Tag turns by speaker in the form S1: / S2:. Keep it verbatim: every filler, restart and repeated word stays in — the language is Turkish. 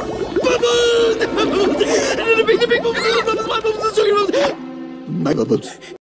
S1: Babut! Babut! Beni pek babut! Babut! Babut! Çok iyi oldu. My babut.